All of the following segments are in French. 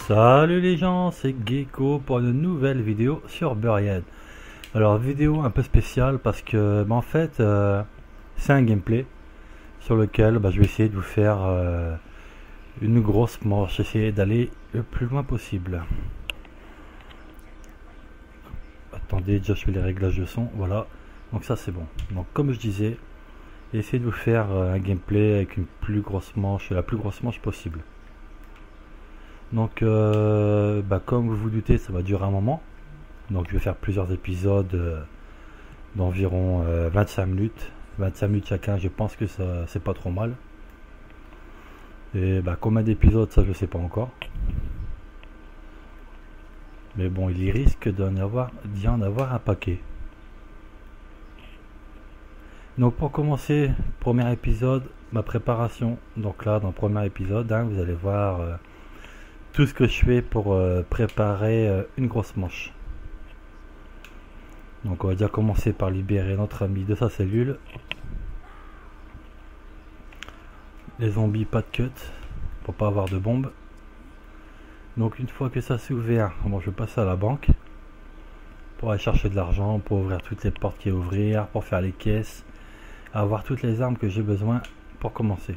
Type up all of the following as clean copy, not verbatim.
Salut les gens, c'est Gecko pour une nouvelle vidéo sur Buried. Alors vidéo un peu spéciale parce que en fait c'est un gameplay sur lequel je vais essayer de vous faire une grosse manche, essayer d'aller le plus loin possible. Attendez, déjà je fais les réglages de son, voilà, donc ça c'est bon. Donc comme je disais, essayer de vous faire un gameplay avec une plus grosse manche, la plus grosse manche possible. Donc comme vous vous doutez, ça va durer un moment. Donc je vais faire plusieurs épisodes d'environ 25 minutes. 25 minutes chacun, je pense que ça c'est pas trop mal. Et combien d'épisodes, ça je sais pas encore. Mais bon, il y risque d'y en avoir un paquet. Donc pour commencer, premier épisode, ma préparation. Donc là, dans le premier épisode, vous allez voir tout ce que je fais pour préparer une grosse manche. Donc on va déjà commencer par libérer notre ami de sa cellule. Les zombies, pas de cut pour pas avoir de bombes. Donc une fois que ça s'est ouvert, bon, je vais passer à la banque pour aller chercher de l'argent, pour ouvrir toutes les portes qu'il y a à ouvrir, pour faire les caisses, avoir toutes les armes que j'ai besoin pour commencer.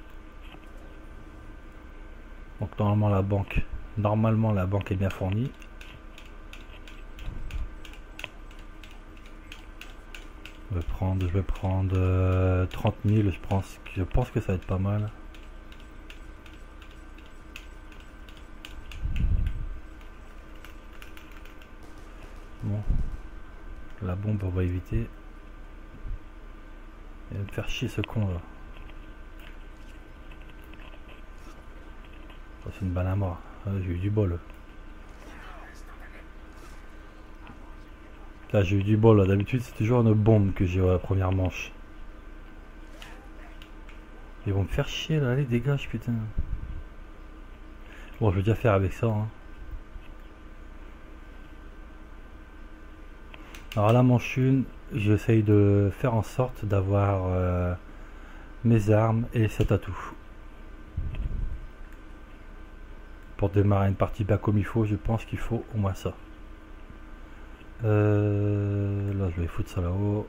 Donc normalement la banque est bien fournie. Je vais prendre 30 000, je pense que ça va être pas mal. Bon, la bombe on va éviter. Il va me faire chier ce con là. Oh, c'est une balle à mort. Ah, j'ai eu du bol. Là j'ai eu du bol là. D'habitude c'est toujours une bombe que j'ai à la première manche. Ils vont me faire chier là, allez dégage putain. Bon je vais déjà faire avec ça hein. Alors la manche 1, j'essaye de faire en sorte d'avoir mes armes et cet atout. Pour démarrer une partie bien comme il faut, je pense qu'il faut au moins ça. Là je vais foutre ça là-haut.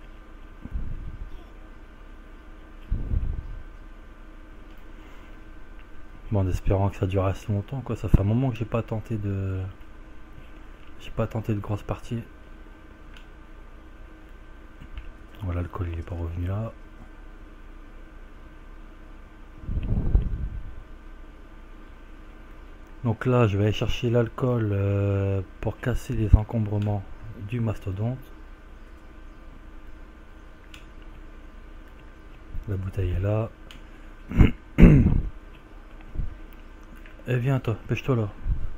Bon, en espérant que ça dure assez longtemps quoi, ça fait un moment que j'ai pas tenté de grosses parties. Voilà, le colis n'est pas revenu là. Donc là je vais aller chercher l'alcool pour casser les encombrements du mastodonte. La bouteille est là. Et viens toi, pêche-toi là.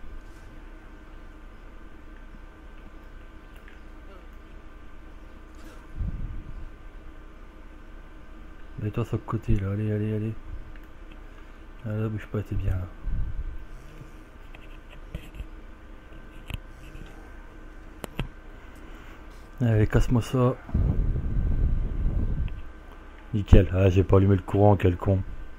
Mets-toi sur le côté là, allez, allez, allez. Ah, là, bouge pas, t'es bien là. Allez, casse-moi ça. Nickel. Ah, j'ai pas allumé le courant, quel con.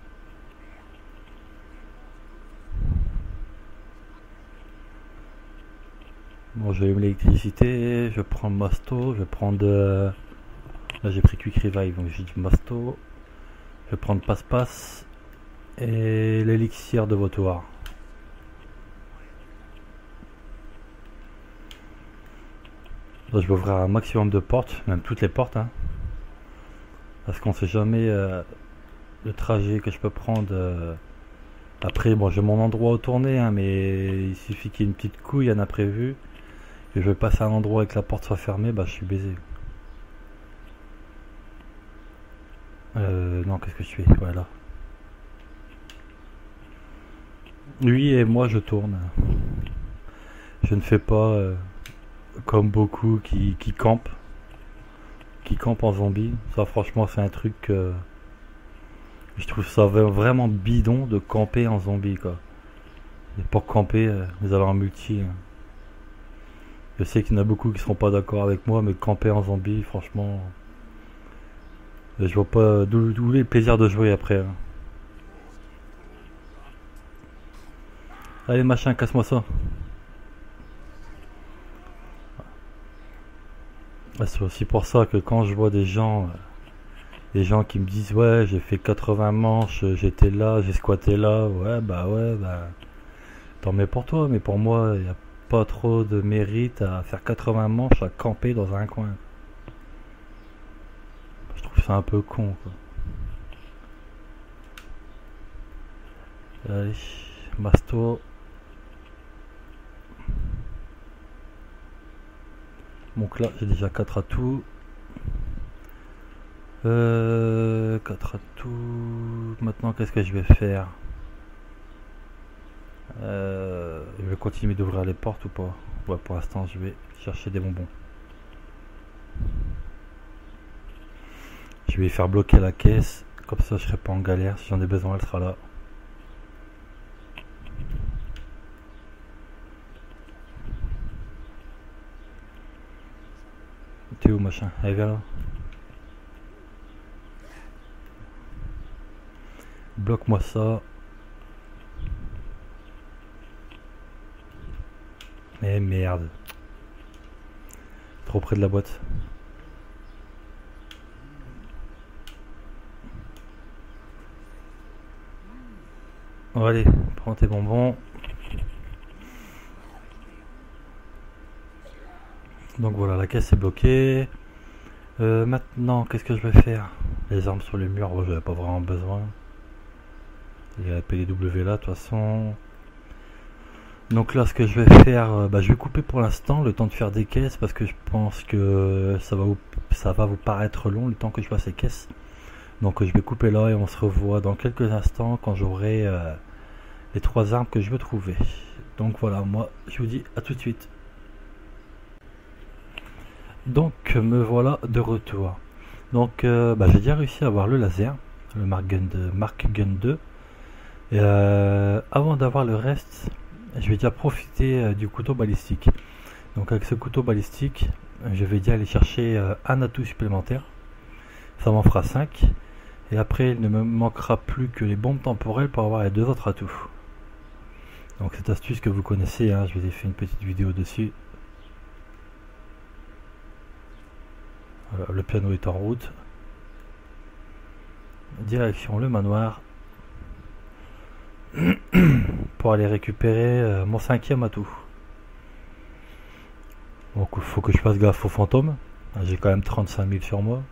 Bon, j'allume l'électricité, je prends le masto, je vais prendre... Là, j'ai pris Quick Revive, donc j'ai du masto. Je vais prendre passe-passe et l'élixir de votoire. Là, je vais ouvrir un maximum de portes, même toutes les portes, hein. Parce qu'on sait jamais le trajet que je peux prendre. Après, bon, j'ai mon endroit où tourner, hein, mais il suffit qu'il y ait une petite couille, il y en a prévu. Et je vais passer à un endroit et que la porte soit fermée, je suis baisé. Non, qu'est-ce que je fais? Voilà. Lui et moi, je tourne. Je ne fais pas comme beaucoup qui campent. Qui campent en zombie. Ça, franchement, c'est un truc... je trouve ça vraiment bidon de camper en zombie, quoi. Et pour camper, vous allez en multi. Hein. Je sais qu'il y en a beaucoup qui seront pas d'accord avec moi, mais camper en zombie, franchement... je vois pas d'où est le plaisir de jouer après. Hein. Allez machin, casse-moi ça. C'est aussi pour ça que quand je vois des gens qui me disent ouais j'ai fait 80 manches, j'étais là, j'ai squatté là, ouais bah tant mieux pour toi, mais pour moi il n'y a pas trop de mérite à faire 80 manches à camper dans un coin. Je trouve ça un peu con quoi. Allez, masto. Donc là j'ai déjà 4 atouts. 4 atouts. Maintenant qu'est-ce que je vais faire? Je vais continuer d'ouvrir les portes ou pas? Ouais, pour l'instant je vais chercher des bonbons. Je vais faire bloquer la caisse, comme ça je serai pas en galère. Si j'en ai besoin, elle sera là. T'es où machin? Allez viens là. Bloque-moi ça. Mais merde. Trop près de la boîte. Bon, allez, prends tes bonbons. Donc voilà, la caisse est bloquée. Maintenant, qu'est-ce que je vais faire? Les armes sur le mur, bon, j'avais pas vraiment besoin. Il y a la PDW là, de toute façon. Donc là, ce que je vais faire, je vais couper pour l'instant le temps de faire des caisses parce que je pense que ça va vous paraître long le temps que je fasse les caisses. Donc je vais couper là et on se revoit dans quelques instants quand j'aurai les 3 armes que je veux trouver. Donc voilà, moi je vous dis à tout de suite. Donc me voilà de retour. Donc j'ai déjà réussi à avoir le laser, le Mark Gun 2. Et avant d'avoir le reste, je vais déjà profiter du couteau balistique. Donc avec ce couteau balistique, je vais déjà aller chercher un atout supplémentaire. Ça m'en fera 5. Et après, il ne me manquera plus que les bombes temporelles pour avoir les 2 autres atouts. Donc cette astuce que vous connaissez, hein, je vous ai fait une petite vidéo dessus. Voilà, le piano est en route. Direction le manoir. Pour aller récupérer mon 5e atout. Donc il faut que je fasse gaffe aux fantômes. J'ai quand même 35 000 sur moi.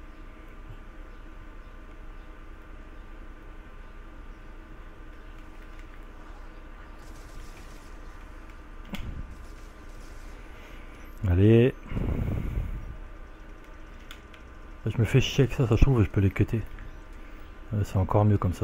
Allez. Je me fais chier avec ça, ça se trouve je peux les cutter. C'est encore mieux comme ça.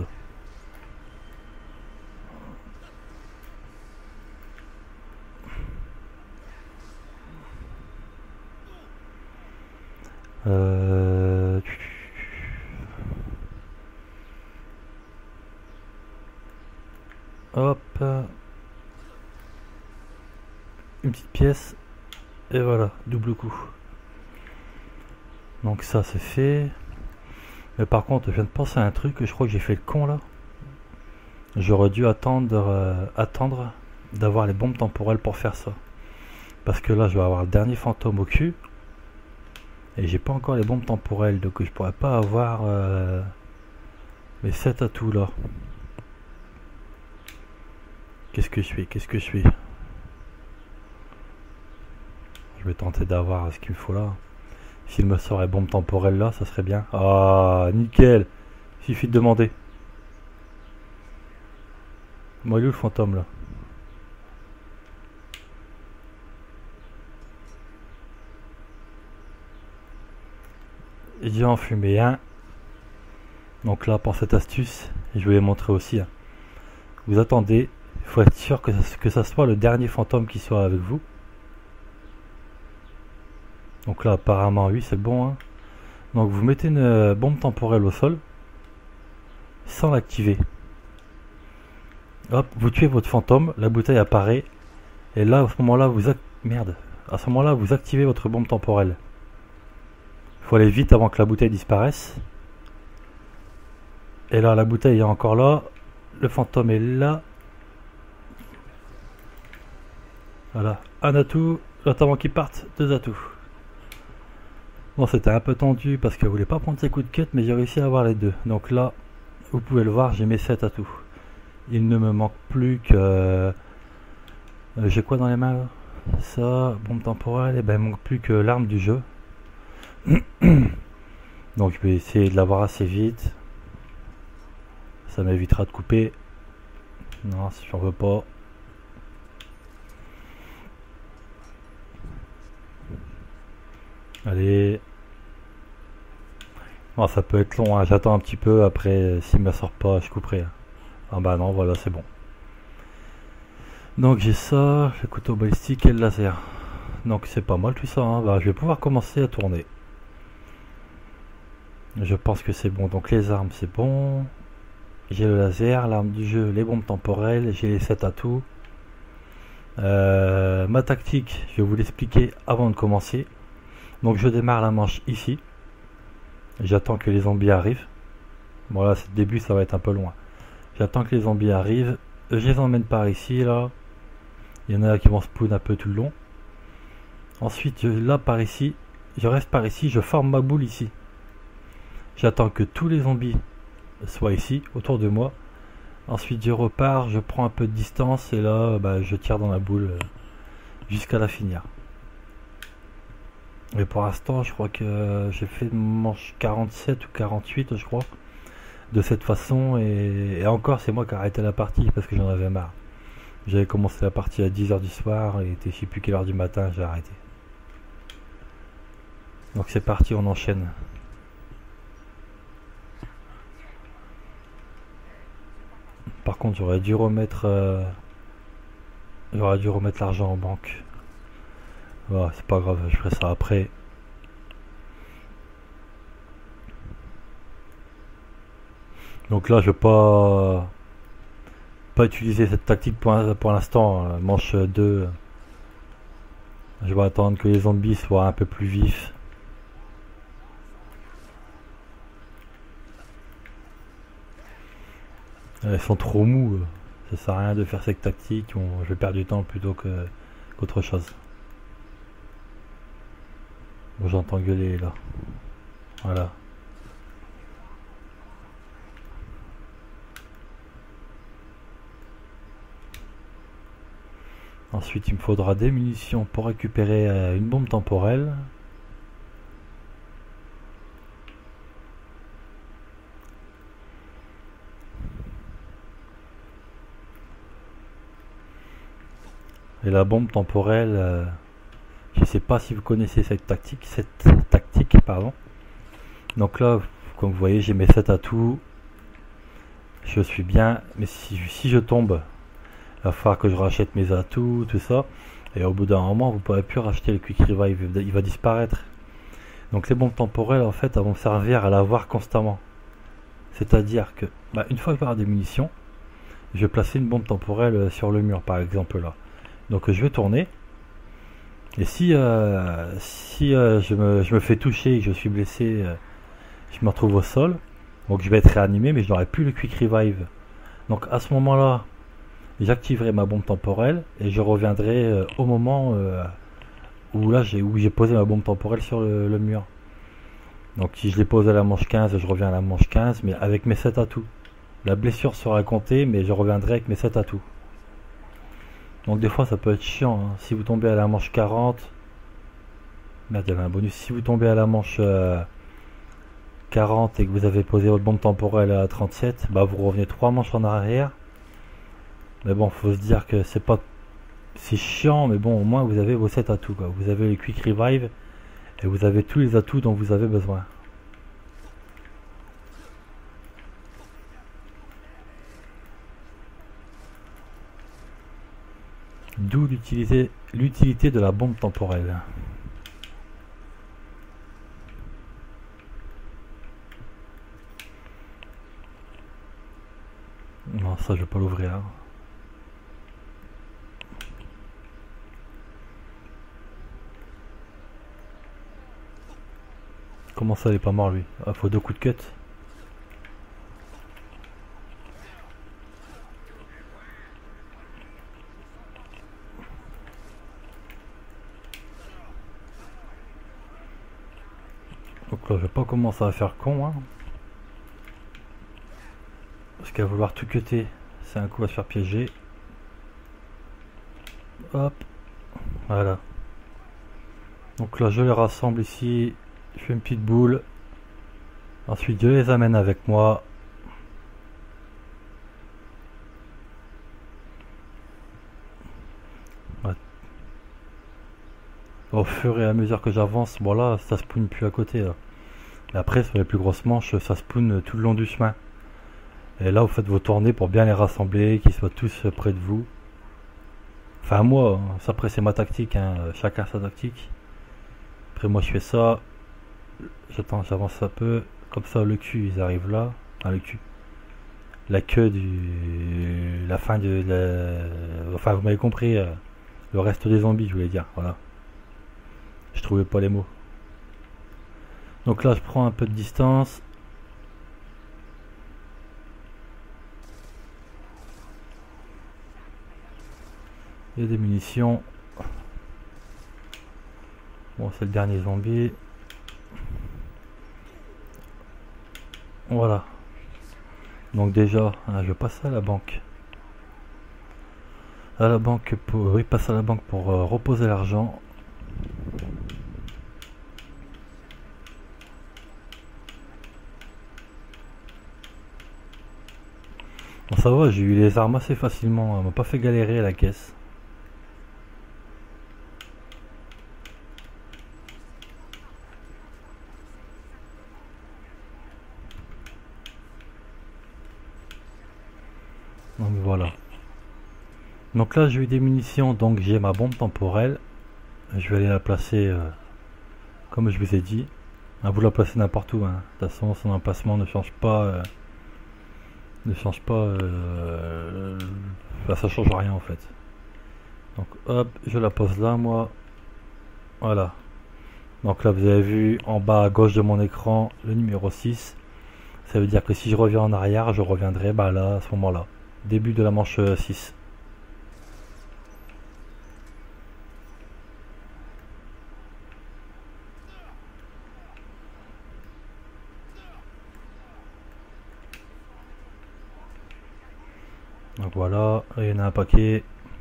Hop. Une petite pièce. Et voilà, double coup. Donc ça c'est fait. Mais par contre, je viens de penser à un truc, je crois que j'ai fait le con là. J'aurais dû attendre d'avoir les bombes temporelles pour faire ça. Parce que là, je vais avoir le dernier fantôme au cul. Et j'ai pas encore les bombes temporelles, donc je pourrais pas avoir mes 7 atouts là. Qu'est-ce que je fais? Je vais tenter d'avoir ce qu'il me faut là. S'il me sort les bombes temporelles là, ça serait bien. Ah, nickel. Suffit de demander. Moi, il est où le fantôme là? J'ai enfumé un. Donc là, pour cette astuce, je vais vous montrer aussi. Hein. Vous attendez, il faut être sûr que ça soit le dernier fantôme qui soit avec vous. Donc là, apparemment, oui, c'est bon. Hein. Donc vous mettez une bombe temporelle au sol, sans l'activer. Hop, vous tuez votre fantôme, la bouteille apparaît, et là, à ce moment-là, vous activez votre bombe temporelle. Il faut aller vite avant que la bouteille disparaisse. Et là, la bouteille est encore là. Le fantôme est là. Voilà, un atout, j'attends qu'ils partent, 2 atouts. Bon, c'était un peu tendu parce qu'elle voulait pas prendre ses coups de cut, mais j'ai réussi à avoir les deux. Donc là, vous pouvez le voir, j'ai mes 7 atouts. Il ne me manque plus que... j'ai quoi dans les mains là? Ça, bombe temporelle, et ben il me manque plus que l'arme du jeu. Donc je vais essayer de l'avoir assez vite. Ça m'évitera de couper. Non, si j'en veux pas. Allez. Bon, ça peut être long, hein. J'attends un petit peu. Après, s'il me la sort pas, je couperai. Ah bah non, voilà, c'est bon. Donc j'ai ça, le couteau balistique et le laser. Donc c'est pas mal tout ça, hein. Bah, je vais pouvoir commencer à tourner. Je pense que c'est bon. Donc les armes, c'est bon. J'ai le laser, l'arme du jeu, les bombes temporelles, j'ai les 7 atouts. Ma tactique, je vais vous l'expliquer avant de commencer. Donc je démarre la manche ici. J'attends que les zombies arrivent. Bon là, c'est le début, ça va être un peu loin. J'attends que les zombies arrivent. Je les emmène par ici, là. Il y en a qui vont spawn un peu tout le long. Ensuite, là, par ici, je reste par ici, je forme ma boule ici. J'attends que tous les zombies soient ici, autour de moi. Ensuite, je repars, je prends un peu de distance et là, bah, je tire dans la boule jusqu'à la finir. Et pour l'instant, je crois que j'ai fait manche 47 ou 48, je crois, de cette façon. Et encore, c'est moi qui ai arrêté la partie parce que j'en avais marre. J'avais commencé la partie à 10h du soir et je sais plus quelle heure du matin, j'ai arrêté. Donc c'est parti, on enchaîne. Par contre, j'aurais dû remettre l'argent en banque. Voilà, c'est pas grave, je ferai ça après. Donc là, je vais pas utiliser cette tactique pour l'instant. Manche 2. Je vais attendre que les zombies soient un peu plus vifs. Ils sont trop mous. Ça sert à rien de faire cette tactique. Je vais perdre du temps plutôt qu'autre chose. Bon, j'entends gueuler là. Voilà. Ensuite, il me faudra des munitions pour récupérer une bombe temporelle. Et la bombe temporelle, je sais pas si vous connaissez cette tactique, pardon. Donc là, comme vous voyez, j'ai mes 7 atouts. Je suis bien, mais si je tombe, il va falloir que je rachète mes atouts, tout ça. Et au bout d'un moment, vous ne pourrez plus racheter le quick revive, il va disparaître. Donc les bombes temporelles, en fait, elles vont servir à l'avoir constamment. C'est-à-dire que, une fois que je vais avoir des munitions, je vais placer une bombe temporelle sur le mur, par exemple là. Donc je vais tourner. Et si je me fais toucher et que je suis blessé, je me retrouve au sol. Donc je vais être réanimé, mais je n'aurai plus le quick revive. Donc à ce moment-là, j'activerai ma bombe temporelle et je reviendrai au moment où j'ai posé ma bombe temporelle sur le mur. Donc si je l'ai posé à la manche 15, je reviens à la manche 15, mais avec mes 7 atouts. La blessure sera comptée, mais je reviendrai avec mes 7 atouts. Donc des fois ça peut être chiant, hein. Si vous tombez à la manche 40, merde, il y avait un bonus. Si vous tombez à la manche 40 et que vous avez posé votre bombe temporelle à 37, vous revenez 3 manches en arrière. Mais bon, faut se dire que c'est chiant, mais bon, au moins vous avez vos 7 atouts, quoi. Vous avez les quick revive et vous avez tous les atouts dont vous avez besoin. D'où l'utilité de la bombe temporelle. Non, ça je vais pas l'ouvrir. Comment ça, il est pas mort lui? Ah, faut 2 coups de cut. Donc là je vais pas commencer à faire con, hein. Parce qu'à vouloir tout cutter, c'est un coup à se faire piéger. Hop, voilà. Donc là je les rassemble ici, je fais une petite boule. Ensuite je les amène avec moi. Ouais. Au fur et à mesure que j'avance, bon là ça spawn plus à côté là. Et après sur les plus grosses manches ça spawn tout le long du chemin. Et là vous faites vos tournées pour bien les rassembler, qu'ils soient tous près de vous. Enfin moi, ça après c'est ma tactique, hein. Chacun sa tactique. Après moi je fais ça, j'attends, j'avance un peu, comme ça le cul ils arrivent là, enfin le cul, la queue la fin de enfin vous m'avez compris, le reste des zombies je voulais dire, voilà. Je trouvais pas les mots. Donc là je prends un peu de distance. Il y a des munitions. Bon c'est le dernier zombie. Voilà. Donc déjà, je passe à la banque. À la banque pour, oui, passe à la banque pour reposer l'argent. Bon, ça va, j'ai eu les armes assez facilement. On m'a pas fait galérer à la caisse. Donc voilà. Donc là j'ai eu des munitions, donc j'ai ma bombe temporelle. Je vais aller la placer comme je vous ai dit. Vous la placez n'importe où, hein. De toute façon son emplacement ne change pas. Enfin, ça change rien en fait. Donc hop, je la pose là moi. Voilà. Donc là vous avez vu en bas à gauche de mon écran le numéro 6. Ça veut dire que si je reviens en arrière, je reviendrai là à ce moment là. Début de la manche 6. Donc voilà, il y en a un paquet.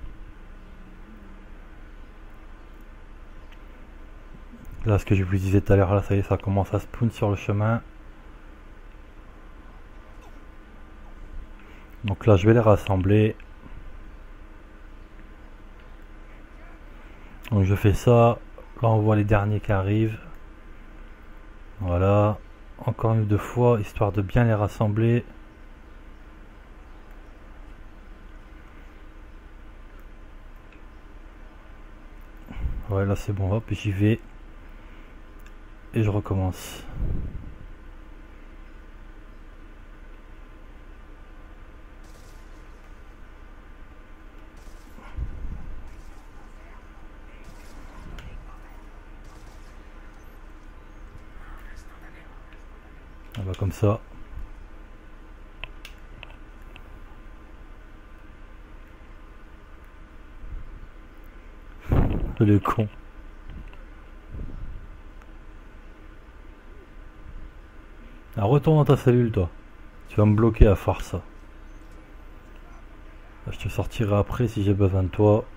Là, ce que je vous disais tout à l'heure, là, ça y est, ça commence à spawn sur le chemin. Donc là, je vais les rassembler. Donc je fais ça. Là, on voit les derniers qui arrivent. Voilà. Encore une ou deux fois, histoire de bien les rassembler. Ouais, là c'est bon, hop, j'y vais. Et je recommence. On va comme ça. Le con. Alors, retourne dans ta cellule, toi. Tu vas me bloquer à force. Ça. Je te sortirai après si j'ai besoin de toi.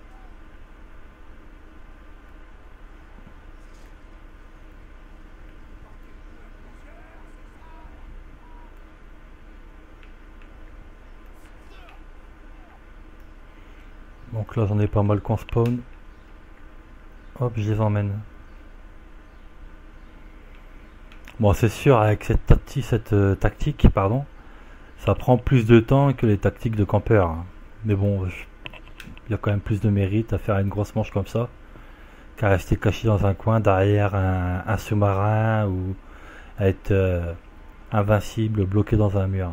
Donc là, j'en ai pas mal qu'on spawn. Hop, je les emmène. Bon, c'est sûr, avec cette tactique, pardon, ça prend plus de temps que les tactiques de campeur. Hein. Mais bon, il y a quand même plus de mérite à faire une grosse manche comme ça qu'à rester caché dans un coin derrière un sous-marin ou à être invincible, bloqué dans un mur.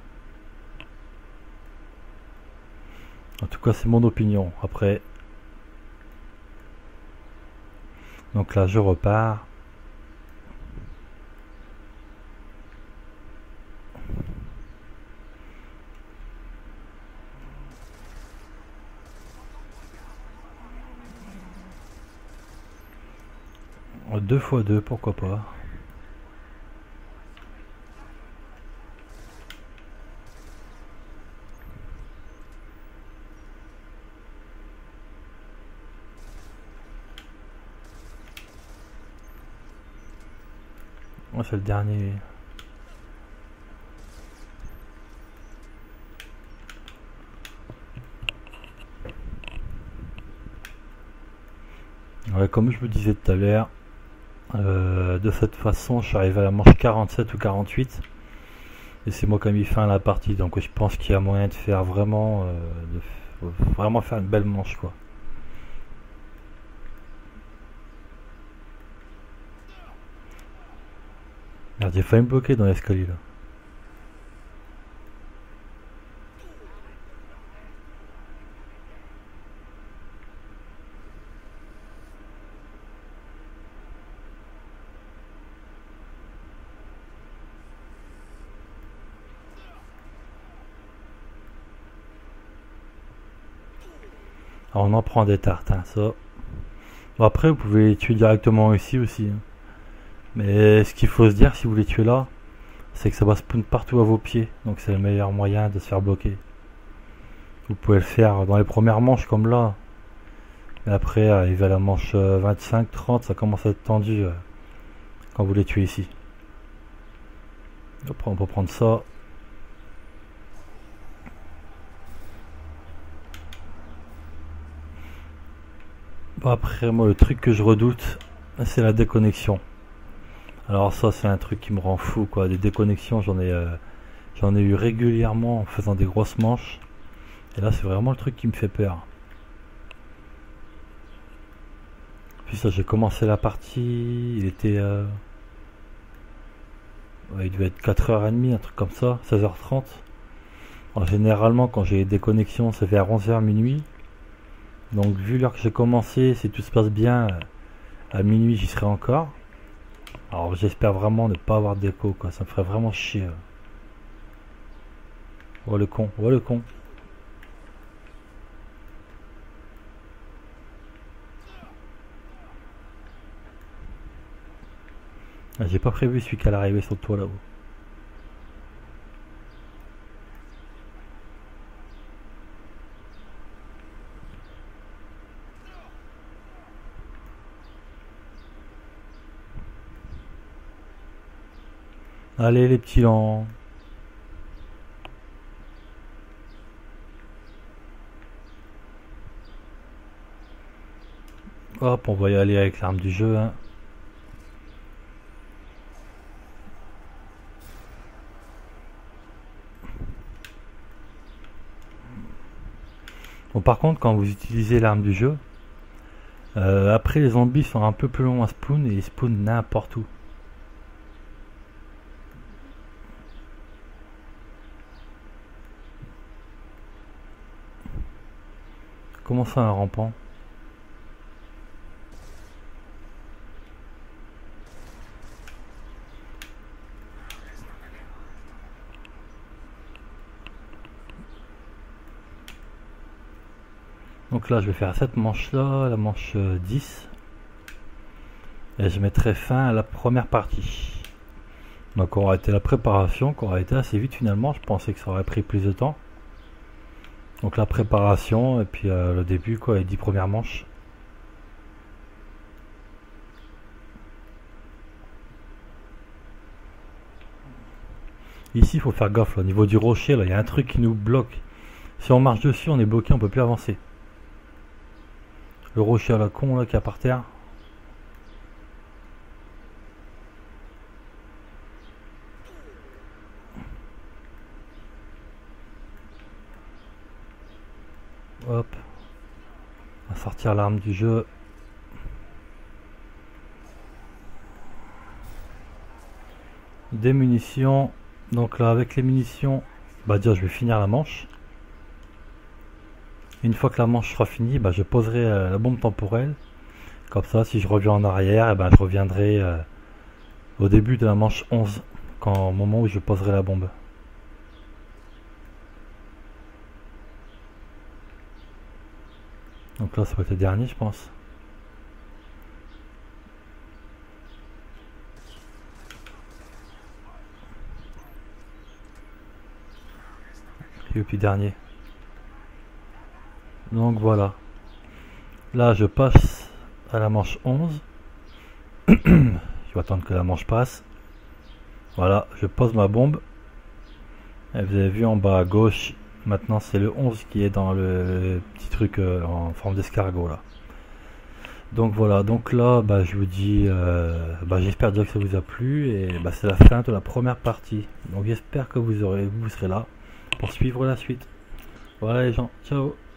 En tout cas, c'est mon opinion. Après, donc là, je repars. Deux fois deux, pourquoi pas. Ouais, c'est le dernier. Ouais, comme je vous disais tout à l'heure, de cette façon, je suis arrivé à la manche 47 ou 48. Et c'est moi qui ai mis fin à la partie. Donc je pense qu'il y a moyen de faire vraiment, vraiment faire une belle manche, quoi. Merde, j'ai failli me bloquer dans l'escalier là. Alors on en prend des tartes, hein, ça. Bon, après, vous pouvez les tuer directement ici aussi, hein. Mais ce qu'il faut se dire si vous les tuez là, c'est que ça va spawn partout à vos pieds. Donc c'est le meilleur moyen de se faire bloquer. Vous pouvez le faire dans les premières manches comme là. Mais après, arrivé à la manche 25-30, ça commence à être tendu quand vous les tuez ici. Après, on peut prendre ça. Bon, après, moi, le truc que je redoute, c'est la déconnexion. Alors ça, c'est un truc qui me rend fou, quoi. Des déconnexions, j'en ai eu régulièrement en faisant des grosses manches. Et là, c'est vraiment le truc qui me fait peur. Puis ça, j'ai commencé la partie, il était... ouais, il devait être 4h30, un truc comme ça, 16h30. Alors, généralement, quand j'ai des connexions, c'est vers 11h minuit. Donc, vu l'heure que j'ai commencé, si tout se passe bien, à minuit, j'y serai encore. Alors, j'espère vraiment ne pas avoir d'écho, quoi. Ça me ferait vraiment chier. Oh le con, oh le con. Ah, j'ai pas prévu celui qui allait arriver sur le toit là-haut. Allez les petits lents. Hop, on va y aller avec l'arme du jeu, hein. Bon, par contre, quand vous utilisez l'arme du jeu, après les zombies sont un peu plus longs à spawn et ils spawnent n'importe où. Comment ça, un rampant? Donc là, je vais faire cette manche-là, la manche 10. Et je mettrai fin à la première partie. Donc, aura été la préparation, qui aura été assez vite finalement. Je pensais que ça aurait pris plus de temps. Donc, la préparation, et puis le début, quoi, les 10 premières manches. Ici, il faut faire gaffe, là, au niveau du rocher, là, il y a un truc qui nous bloque. Si on marche dessus, on est bloqué, on peut plus avancer. Le rocher à la con, là, qui est par terre. Hop. On va sortir l'arme du jeu. Des munitions. Donc là, avec les munitions, bah déjà, je vais finir la manche. Une fois que la manche sera finie, bah, je poserai la bombe temporelle. Comme ça, si je reviens en arrière, et ben, je reviendrai au début de la manche 11, au moment où je poserai la bombe. Donc là, ça va être le dernier, je pense. Et puis dernier. Donc voilà. Là, je passe à la manche 11. Je vais attendre que la manche passe. Voilà, je pose ma bombe. Et vous avez vu en bas à gauche, maintenant c'est le 11 qui est dans le petit truc en forme d'escargot là. Donc voilà, donc là bah, je vous dis, j'espère déjà que ça vous a plu et bah, c'est la fin de la première partie. Donc j'espère que vous serez là pour suivre la suite. Voilà les gens, ciao.